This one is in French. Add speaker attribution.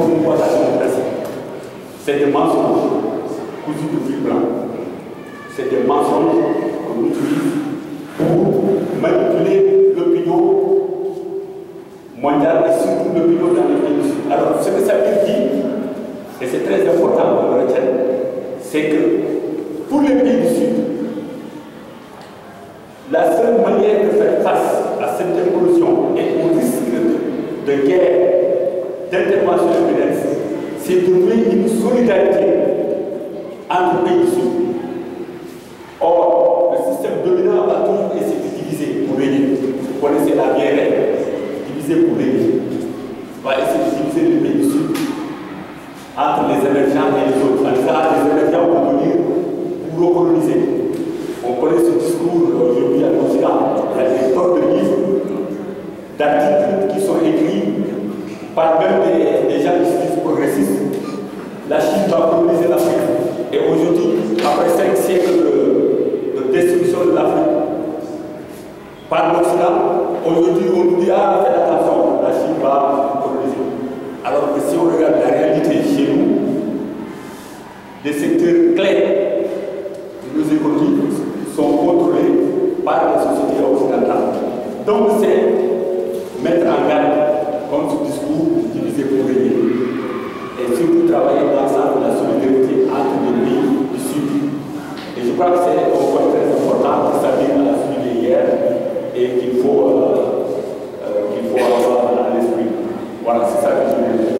Speaker 1: comme une boîte à démocratie. C'est des mensonges cousus de fil blanc. C'est des mensonges qu'on utilise pour manipuler l'opinion mondiale et surtout l'opinion dans les pays du Sud. Alors, ce que ça veut dire, et c'est très important qu'on le retienne, c'est que pour les pays du Sud, la seule manière de faire face à cette évolution et au risque de guerre, d'intervention de violence, c'est de nouer une solidarité entre pays du Sud. Or, le système dominant a toujours essayé de diviser pour régner. Vous connaissez la vieille règle, diviser pour régner. On va essayer de diviser les pays du Sud entre les émergents et les autres. En disant, les émergents vont venir pour recoloniser. On connaît ce discours aujourd'hui à l'Occident. Il y a des tonnes de livres, d'articles qui sont écrits par même des gens qui se disent progressistes. La Chine va coloniser l'Afrique. Et aujourd'hui, après 5 siècles de destruction de l'Afrique par l'Occident, aujourd'hui on nous dit ah, faites attention, la Chine va coloniser. Alors que si on regarde la réalité chez nous, des secteurs clés de nos économies sont contrôlés par la société occidentale. Donc c'est